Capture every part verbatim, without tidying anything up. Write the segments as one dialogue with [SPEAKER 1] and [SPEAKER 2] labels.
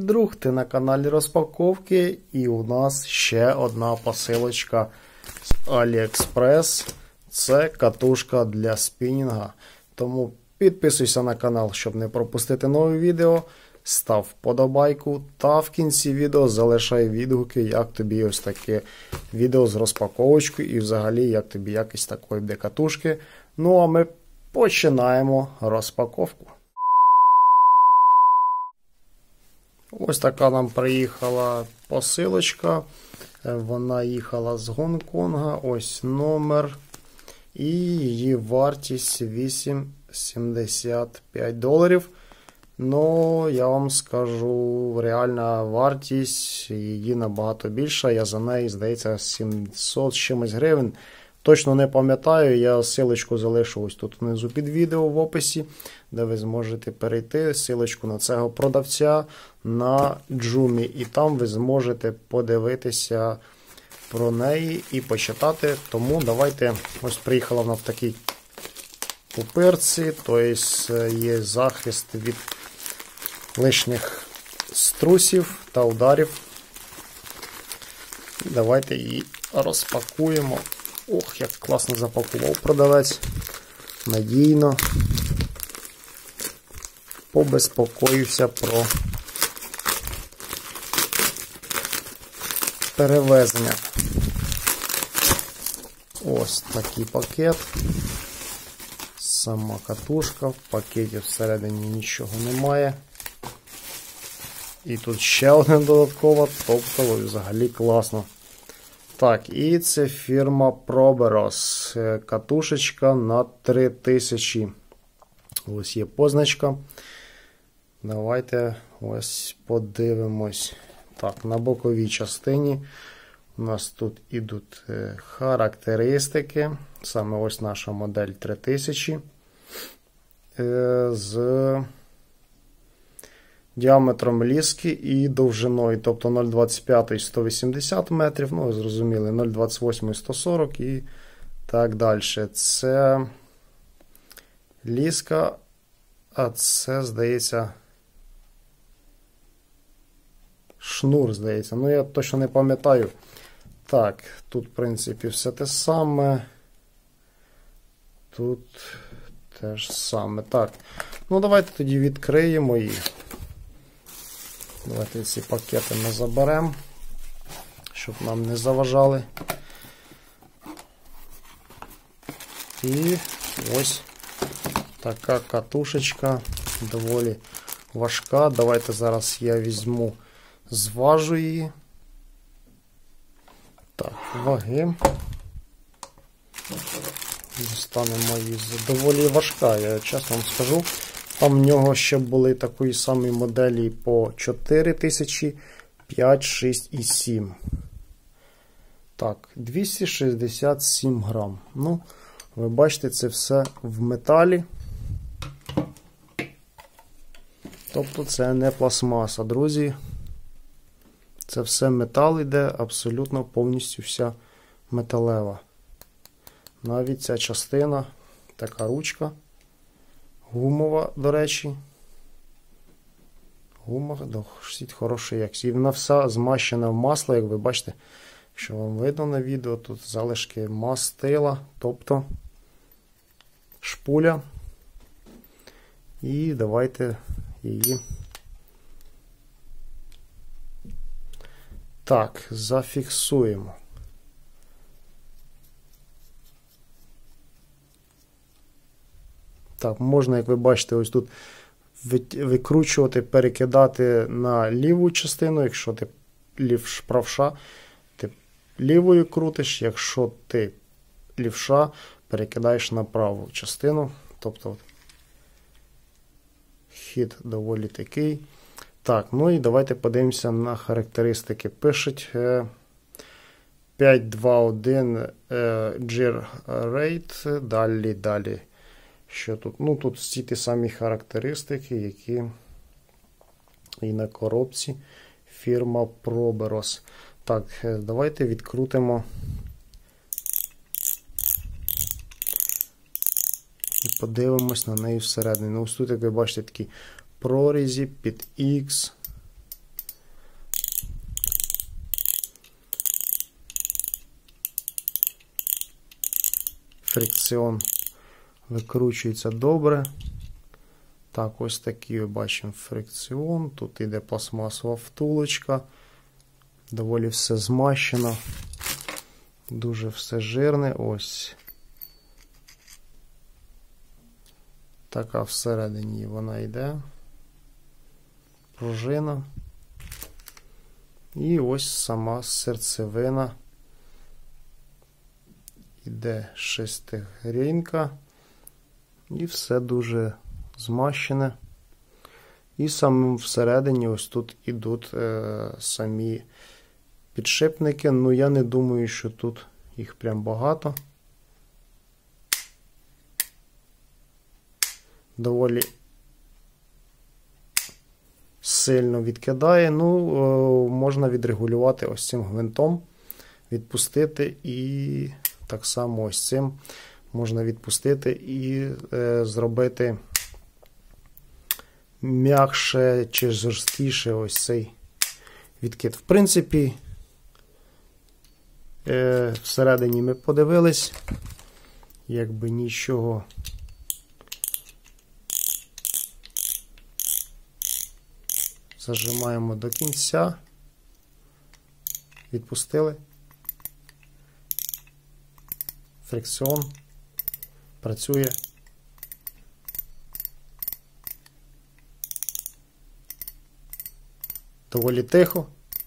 [SPEAKER 1] Привіт, друг! Ти на каналі Розпаковки, і у нас ще одна посилочка з AliExpress. Це катушка для спінінга. Тому підписуйся на канал, щоб не пропустити нові відео. Став вподобайку та в кінці відео залишай відгуки, як тобі ось таке відео з розпаковочкою і взагалі як тобі якість такої катушки. Ну а ми починаємо розпаковку. Ось така нам приїхала посилочка. Вона їхала з Гонконга. Ось номер. І її вартість вісім сімдесят п'ять доларів. Ну, я вам скажу, реальна вартість її набагато більша. Я за неї, здається, сімсот чимось гривень. Точно не пам'ятаю, я ссылочку залишу ось тут внизу під відео в описі, де ви зможете перейти, ссылочку на цього продавця на Джумі. І там ви зможете подивитися про неї і почитати. Тому давайте, ось приїхала вона в такій пупирці, тобто є захист від лишніх струсів та ударів. Давайте її розпакуємо. Ох, як класно запакував продавець. Надійно. Побезпокоївся про перевезення. Ось такий пакет. Сама катушка. В пакеті всередині нічого немає. І тут ще одне додатково, тобто взагалі класно. Так, і це фірма Proberos. Катушечка на три тисячі. Ось є позначка. Давайте ось подивимось. Так, на боковій частині у нас тут ідуть характеристики. Саме ось наша модель три тисячі. З діаметром ліски і довжиною, тобто нуль двадцять п'ять сто вісімдесят метрів, ну, зрозуміли, нуль двадцять вісім сто сорок і так далі. Це ліска, а це, здається, шнур, здається. Ну, я точно не пам'ятаю. Так, тут, в принципі, все те саме. Тут теж саме. Так, ну, давайте тоді відкриємо її. Давайте ці пакети ми заберемо, щоб нам не заважали. І ось така катушечка, доволі важка. Давайте зараз я візьму, зважу її. Так, ваги. Достанемо її. Доволі важка, я чесно вам скажу. Там в нього ще були такої самої моделі по чотири тисячі, п'ять, шість і сім. Так, двісті шістдесят сім грам. Ну, ви бачите, це все в металі. Тобто це не пластмаса, друзі. Це все метал іде, абсолютно повністю вся металева. Навіть ця частина, така ручка. Гумова, до речі. Гумова, досить хороша якість. І вона вся змащена в масло, як ви бачите, якщо вам видно на відео, тут залишки мастила, тобто шпуля. І давайте її так, зафіксуємо. Так, можна, як ви бачите, ось тут викручувати, перекидати на ліву частину. Якщо ти правша, ти лівою крутиш. Якщо ти лівша, перекидаєш на праву частину. Тобто хід доволі такий. Так, ну і давайте подивимося на характеристики. Пишуть п'ять два один Gear Rate. Далі, далі. Що тут? Ну, тут всі ті самі характеристики, які і на коробці фірма Proberos. Так, давайте відкрутимо і подивимось на неї всередині. Ну, ось тут, як ви бачите, такі прорізі під X. Фрикціон викручується добре. Так, ось такий бачимо фрикціон. Тут іде пластмасова втулочка. Доволі все змащено. Дуже все жирне. Ось. Така всередині вона йде. Пружина. І ось сама серцевина. Іде шестигрінька. І все дуже змащене. І саме всередині ось тут ідуть е, самі підшипники. Ну, я не думаю, що тут їх прям багато. Доволі сильно відкидає. Ну, е, можна відрегулювати ось цим гвинтом. Відпустити і так само ось цим можна відпустити і е, зробити м'якше чи жорсткіше ось цей відкид. В принципі, е, всередині ми подивились, якби нічого зажимаємо до кінця, відпустили, фрикціон працює. Доволі тихо.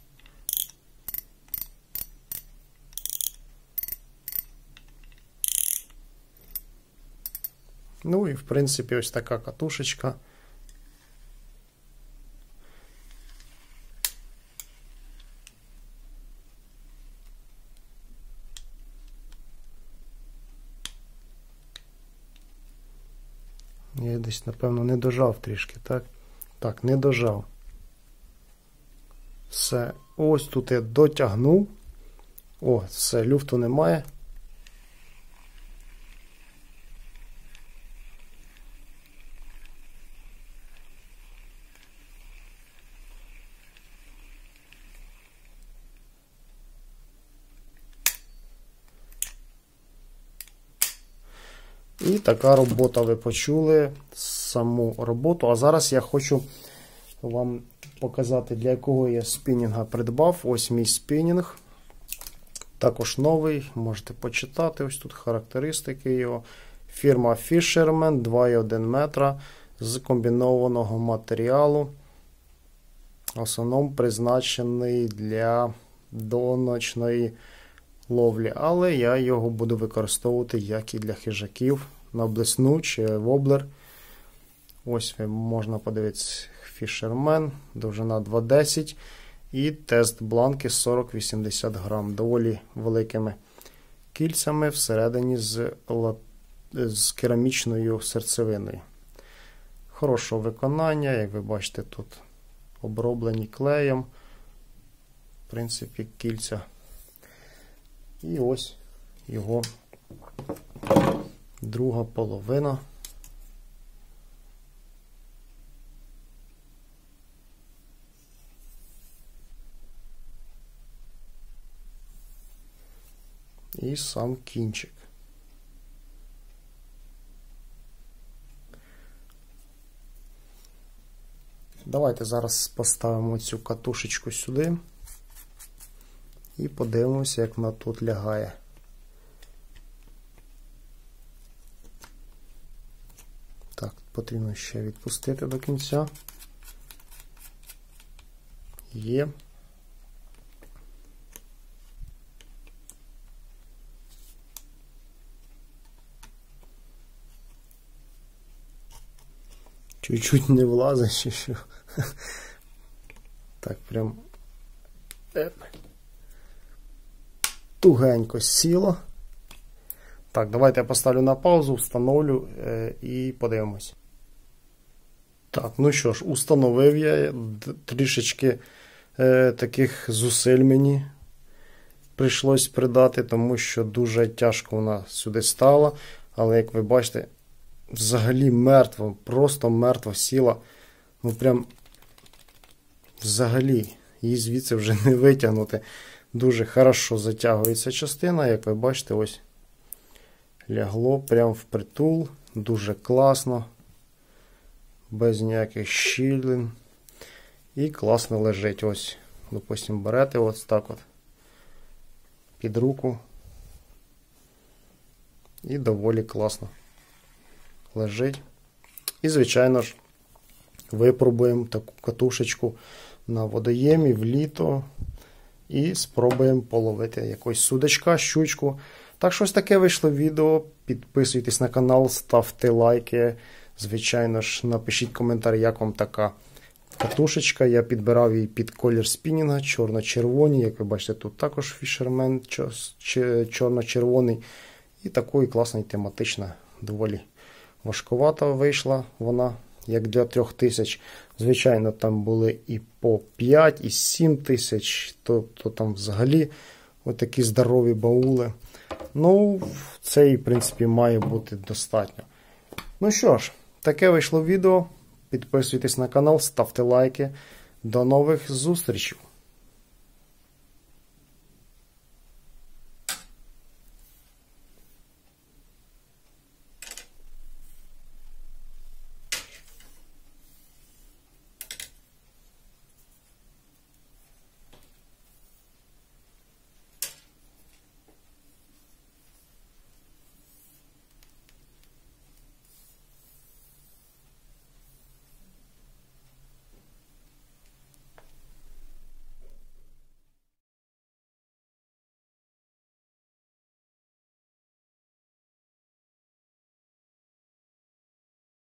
[SPEAKER 1] Ну і в принципі ось така катушечка. Я десь, напевно, не дожав трішки, так? Так, не дожав. Все. Ось тут я дотягнув. О, все, люфту немає. І така робота, ви почули саму роботу. А зараз я хочу вам показати, для якого я спінінга придбав. Ось мій спінінг. Також новий, можете почитати. Ось тут характеристики його. Фірма Fisherman, два і один метра з комбінованого матеріалу. В основному призначений для доночної ловлі, але я його буду використовувати як і для хижаків на блесну чи воблер. Ось можна подивитися, Fisherman, довжина два десять і тест бланки сорок вісімдесят грам. Доволі великими кільцями всередині з, з керамічною серцевиною. Хорошого виконання, як ви бачите, тут оброблені клеєм. В принципі, кільця. І ось його друга половина. І сам кінчик. Давайте зараз поставимо цю катушечку сюди і подивимося, як вона тут лягає. Так, потрібно ще відпустити до кінця. Є. Чуть-чуть не влазить, чи що. Так, прям тугенько сіло. Так, давайте я поставлю на паузу, встановлю е, і подивимось. Так, ну що ж, установив я. Трішечки е, таких зусиль мені прийшлось придати, тому що дуже тяжко вона сюди стала. Але, як ви бачите, взагалі мертво, просто мертво сіла. Ну прям взагалі її звідси вже не витягнути. Дуже хорошо затягується частина, як ви бачите, ось лягло прямо впритул, дуже класно, без ніяких щілин. І класно лежить. Ось, допустим, берете ось так от під руку. І доволі класно лежить. І, звичайно ж, випробуємо таку катушечку на водоємі в літо. І спробуємо половити якось судачка, щучку. Так, щось таке вийшло відео. Підписуйтесь на канал, ставте лайки. Звичайно ж, напишіть коментар, як вам така катушечка. Я підбирав її під колір спінінга, чорно-червоні. Як ви бачите, тут також фішермен чорно-червоний. І такої класна і тематична, доволі важкувата вийшла вона, як для трьох тисяч. Звичайно, там були і по п'ять, і сім тисяч, тобто там взагалі отакі здорові баули. Ну, це, в принципі, має бути достатньо. Ну що ж, таке вийшло відео. Підписуйтесь на канал, ставте лайки. До нових зустрічей!